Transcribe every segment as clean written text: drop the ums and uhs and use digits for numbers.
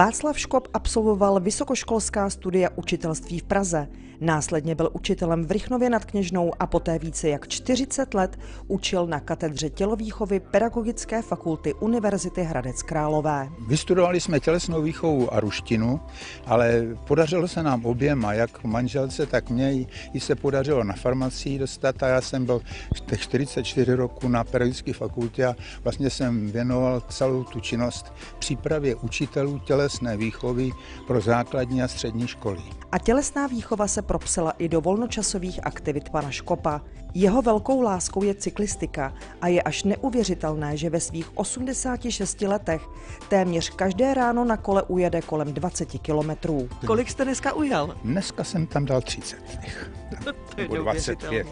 Václav Škop absolvoval vysokoškolská studia učitelství v Praze. Následně byl učitelem v Rychnově nad Kněžnou a poté více jak 40 let učil na katedře tělovýchovy Pedagogické fakulty Univerzity Hradec Králové. Vystudovali jsme tělesnou výchovu a ruštinu, ale podařilo se nám oběma, jak manželce, tak mě jí se podařilo na farmacii dostat a já jsem byl 44 roku na Pedagogické fakultě a vlastně jsem věnoval celou tu činnost přípravě učitelů tělesné výchovy pro základní a střední školy. A tělesná výchova se propsala i do volnočasových aktivit pana Škopa. Jeho velkou láskou je cyklistika a je až neuvěřitelné, že ve svých 86 letech téměř každé ráno na kole ujede kolem 20 kilometrů. Kolik jste dneska ujel? Dneska jsem tam dal 30. Nebo 25.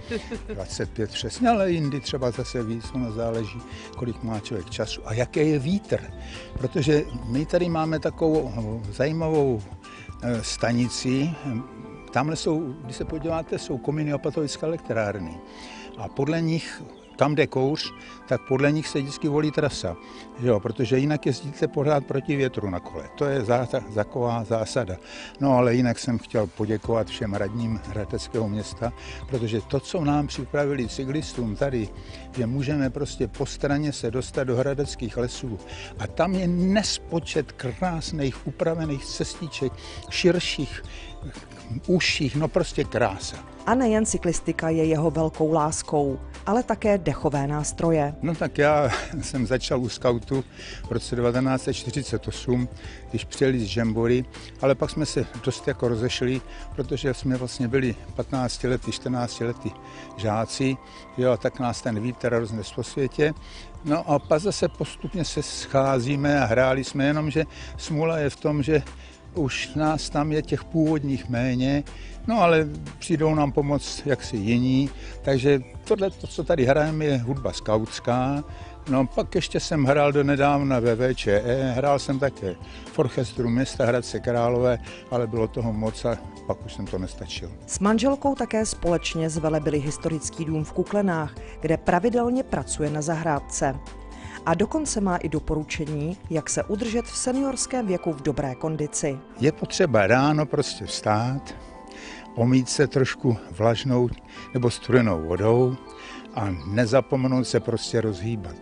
25 přesně, ale jindy třeba zase víc, ono záleží, kolik má člověk času a jaký je vítr. Protože my tady máme takovou zajímavou stanici. Tamhle jsou, když se podíváte, jsou kominy opatovické elektrárny a podle nich, tam jde kouř, tak podle nich se vždycky volí trasa, jo, protože jinak jezdíte pořád proti větru na kole. To je taková zásada. No ale jinak jsem chtěl poděkovat všem radním Hradeckého města, protože to, co nám připravili cyklistům tady, že můžeme prostě po straně se dostat do hradeckých lesů a tam je nespočet krásných upravených cestiček, širších, užších, no prostě krása. A nejen cyklistika je jeho velkou láskou, ale také dechové nástroje. No tak já jsem začal u skautu v roce 1948, když přijeli z Žembory, ale pak jsme se dost jako rozešli, protože jsme vlastně byli 15 lety, 14 lety žáci, jo, a tak nás ten vítr roznes po světě. No a pak zase postupně se scházíme a hráli jsme, jenomže smůla je v tom, že už nás tam je těch původních méně, no ale přijdou nám pomoct jaksi jiní, takže tohle, co tady hrajeme, je hudba skautská. No pak ještě jsem hrál donedávna ve VČE, hrál jsem také v orchestru města Hradce Králové, ale bylo toho moc a pak už jsem to nestačil. S manželkou také společně zvelebili historický dům v Kuklenách, kde pravidelně pracuje na zahrádce. A dokonce má i doporučení, jak se udržet v seniorském věku v dobré kondici. Je potřeba ráno prostě vstát, omýt se trošku vlažnou nebo studenou vodou a nezapomenout se prostě rozhýbat.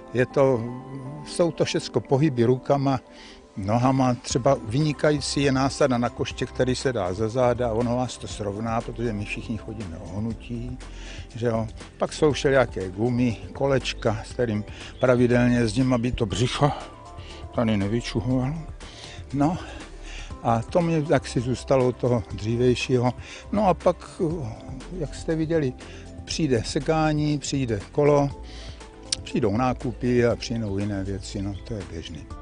Jsou to všechno pohyby rukama, nohama, třeba vynikající je násada na koště, který se dá za záda, ono vás to srovná, protože my všichni chodíme o hnutí, že jo. Pak jsou všelijaké gumy, kolečka, s kterým pravidelně jezdím, aby to břicho tady nevyčuhovalo. No a to mě jaksi zůstalo od toho dřívejšího. No a pak, jak jste viděli, přijde sekání, přijde kolo, přijdou nákupy a přijdou jiné věci, no to je běžný.